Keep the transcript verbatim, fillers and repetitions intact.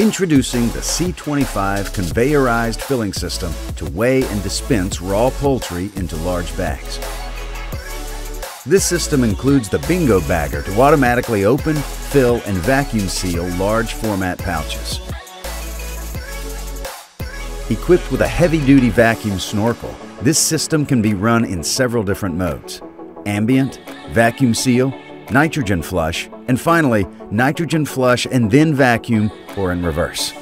Introducing the C twenty-five conveyorized filling system to weigh and dispense raw poultry into large bags. This system includes the BingoBagger to automatically open, fill, and vacuum seal large format pouches. Equipped with a heavy-duty vacuum snorkel, this system can be run in several different modes: ambient, vacuum seal, nitrogen flush, and finally, nitrogen flush and then vacuum, or in reverse.